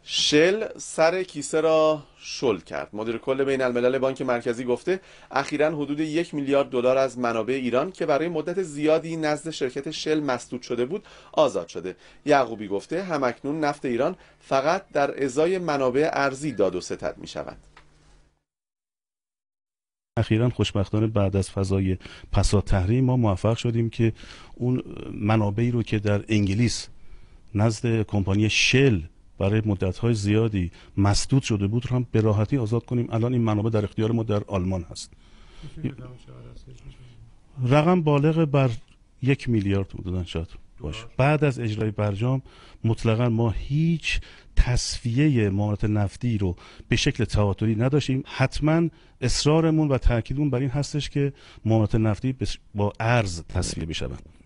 شل سر کیسه را شل کرد. مدیر کل بین الملل بانک مرکزی گفته اخیراً حدود 1 میلیارد دلار از منابع ایران که برای مدت زیادی نزد شرکت شل مسدود شده بود آزاد شده. یعقوبی گفته همکنون نفت ایران فقط در ازای منابع ارزی داد و ستد می شود. اخیراً خوشبختانه بعد از فضای پسا تحریم ما موفق شدیم که اون منابعی رو که در انگلیس نزد کمپانی شل برای مدت‌های زیادی مسدود شده بود رو هم به راحتی آزاد کنیم. الان این منابع در اختیار ما در آلمان هست. رقم بالغ بر 1 میلیارد حدوداً شاید باشه. بعد از اجرای برجام مطلقاً ما هیچ تصفیه معاملات نفتی رو به شکل تواتری نداشتیم. حتما اصرارمون و تاکیدمون بر این هستش که معاملات نفتی با ارز تصفیه بشوند.